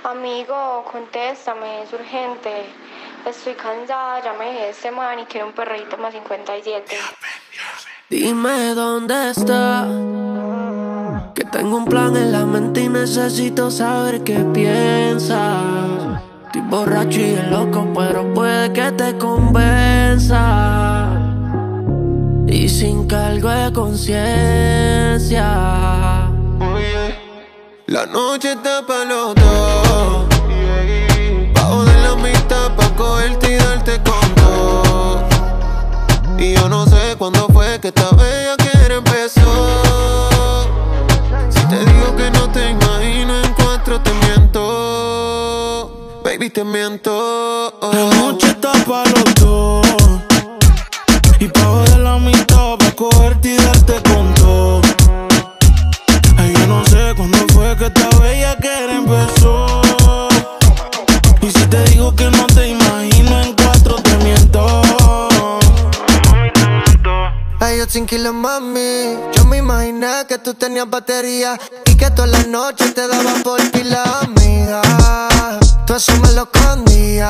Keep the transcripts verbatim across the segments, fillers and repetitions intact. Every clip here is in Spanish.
Amigo, contéstame, es urgente. Estoy cansada, ya me dejé este man y quiero un perrito más cincuenta y siete. Dime dónde está, que tengo un plan en la mente y necesito saber qué piensas. Estoy borracho y el loco, pero puede que te convenza. Y sin cargo de conciencia. La noche está pa' los dos, bajo de la mitad pa' cogerte y darte con todo. Y yo no sé cuándo fue que esta bella quiere empezó. Si te digo que no te imagino en cuatro te miento. Baby, te miento. La noche está pa' los dos, y bajo de la mitad pa' cogerte y darte con todo. Ay, yo no sé cuándo fue que esta bella que empezó. Y si te digo que no te imagino en cuatro te miento. Mami, te miento. Ay, yo sin kilos, mami. Yo me imaginé que tú tenías batería y que todas las noches te daban por pila, amiga. Tú eso me lo escondías.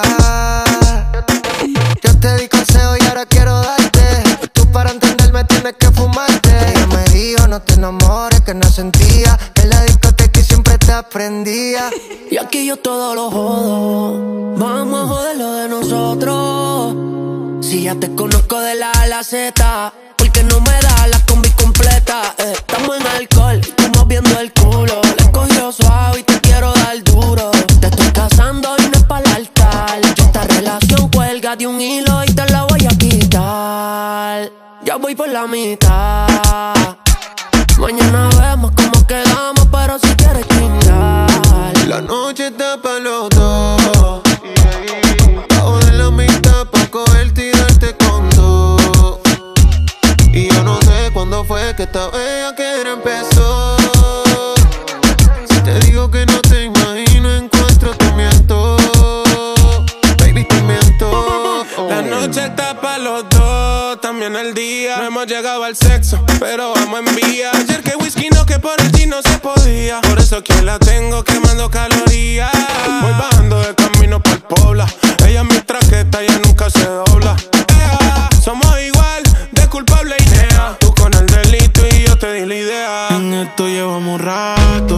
Yo te di consejo y ahora quiero darte. Tú para entenderme tienes que fumarte. Ella me dijo no te enamores, que no sentía. En la discoteca y siempre te aprendía. Y aquí yo todo lo jodo. Vamos a joder lo de nosotros. Si ya te conozco de la A a la Z, porque no me da la combi completa. eh, Estamos en alcohol, estamos viendo el culo. Le cogió suave y te quiero dar duro. Te estoy casando y no es para el altar. Yo esta relación cuelga de un hilo y te la voy a quitar. Ya voy por la mitad. Mañana vemos cómo quedamos, pero si quieres chingar. La noche está pa' los dos, bajo de la mitad pa' cogerte y darte con todo. Y yo no sé cuándo fue que esta bella que empezó. Si te digo que no te imagino en cuatro te miento. Baby, te miento. La noche está pa' los dos, también el día. No hemos llegado al sexo, pero vamos en vía. Ayer que whisky no, que por el gin no se podía. Por eso que la tengo quemando calorías. Voy bajando de camino por Pobla. Ella es mi traqueta, ella nunca se dobla. Ea, somos igual, de culpable y nea. Tú con el delito y yo te di la idea. En esto llevamos rato.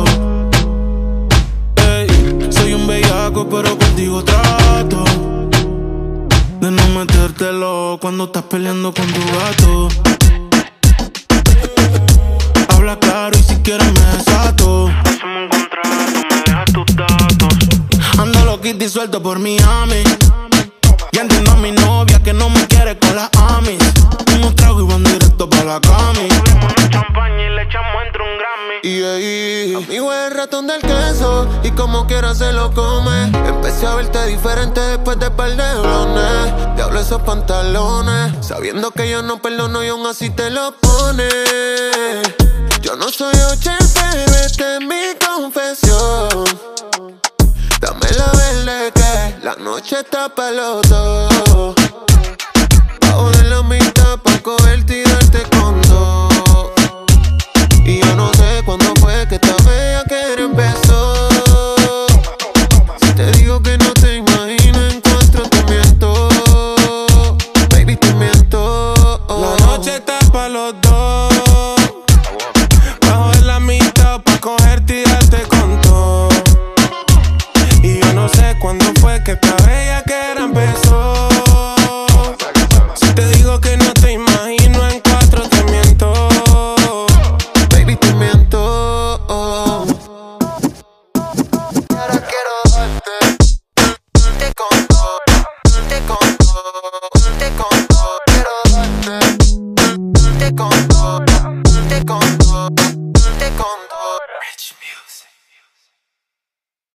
Ey, soy un bellaco, pero contigo trato de no metértelo cuando estás peleando con tu gato. Habla claro y si quieres me desato. Hacemos un contrato, me dejas tus datos. Ando loquito y suelto por Miami. Ya entiendo a mi novia que no me quiere con las amis. Unos tragos y van directo pa' la cami. Abrimos una champaña y le echamos entre un Grammy. Y ahí, amigo es el ratón del queso y como quiera se lo come. Empecé a verte diferente después de par de blones. Diablo esos pantalones, sabiendo que yo no perdono y aún así te lo pones. Yo no soy Ocher, pero esta es mi confesión. Dame la verde que la noche está pa' los dos, bajo de la mitad pa' cogerte y darte con todo. Y yo no sé cuándo fue que esta bella que empezó.